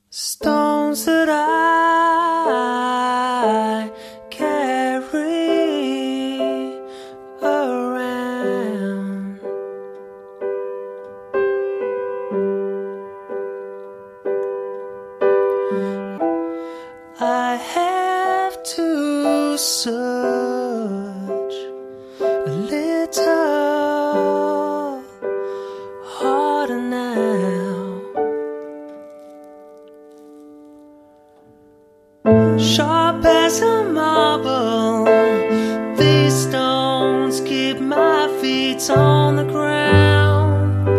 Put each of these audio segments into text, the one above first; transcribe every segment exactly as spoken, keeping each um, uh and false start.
Stones that I carry around, I have to search a little harder now. Sharp as a marble, these stones keep my feet on the ground.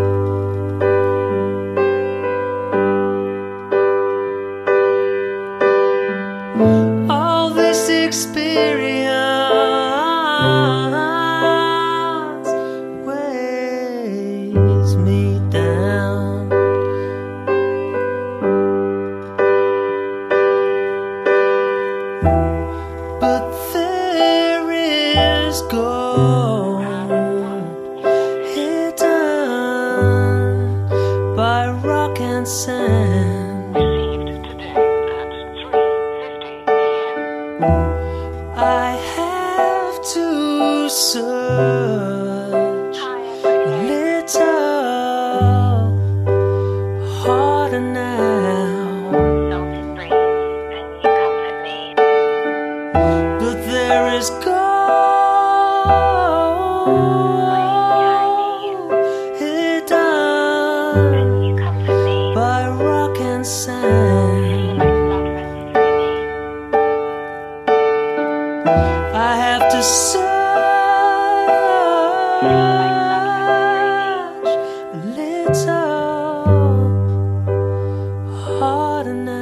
All this experience weighs me down. But there is gold hidden by rock and sand. Received today at three fifty p m I have to search a little harder now. Don't breathe and you comfort me. But there is gold hidden And you comfort me. by rock and sand. I have to search a little harder now.